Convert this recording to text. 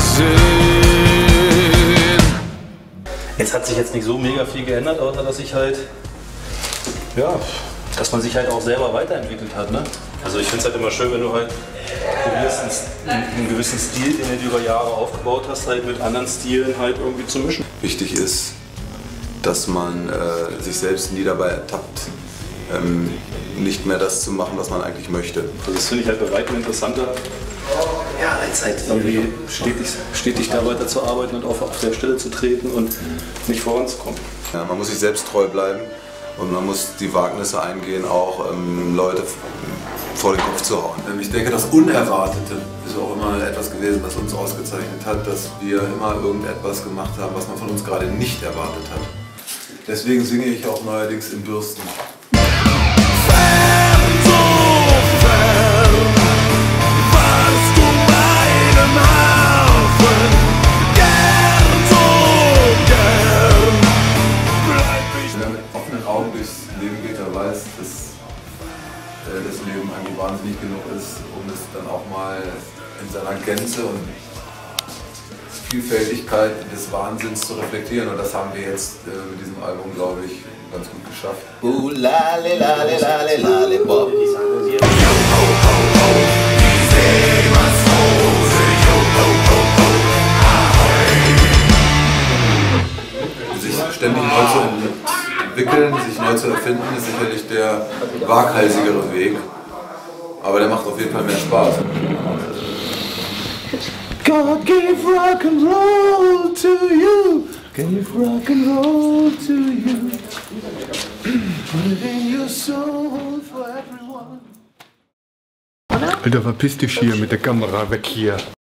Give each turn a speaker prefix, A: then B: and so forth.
A: Jetzt hat sich jetzt nicht so mega viel geändert, außer dass ich halt, ja, dass man sich halt auch selber weiterentwickelt hat, ne? Also ich finde es halt immer schön, wenn du halt probierst, einen gewissen Stil, den du über Jahre aufgebaut hast, halt mit anderen Stilen halt irgendwie zu mischen.
B: Wichtig ist, dass man sich selbst nie dabei ertappt, nicht mehr das zu machen, was man eigentlich möchte.
A: Also das finde ich halt bei weitem interessanter, ja, als halt irgendwie stetig da weiter zu arbeiten und auf der Stelle zu treten und nicht voranzukommen.
B: Ja, man muss sich selbst treu bleiben und man muss die Wagnisse eingehen, auch Leute vor den Kopf zu hauen.
C: Ich denke, das Unerwartete ist auch immer etwas gewesen, was uns ausgezeichnet hat, dass wir immer irgendetwas gemacht haben, was man von uns gerade nicht erwartet hat. Deswegen singe ich auch neuerdings in Bürsten. Wer mit offenen Augen durchs Leben geht, der weiß, dass das Leben eigentlich wahnsinnig genug ist, um es dann auch mal in seiner Gänze und Vielfältigkeit des Wahnsinns zu reflektieren. Und das haben wir jetzt mit diesem Album, glaube ich, ganz gut geschafft.
D: Lale, lale, lale, lale, Bob.
C: Sich ständig neu zu entwickeln, sich neu zu erfinden, ist sicherlich der waghalsigere Weg. Aber der macht auf jeden Fall mehr Spaß.
D: God gave rock and roll to you. Gave rock and roll to you. Put in your soul for everyone.
E: Alter, verpiss dich hier mit der Kamera weg hier.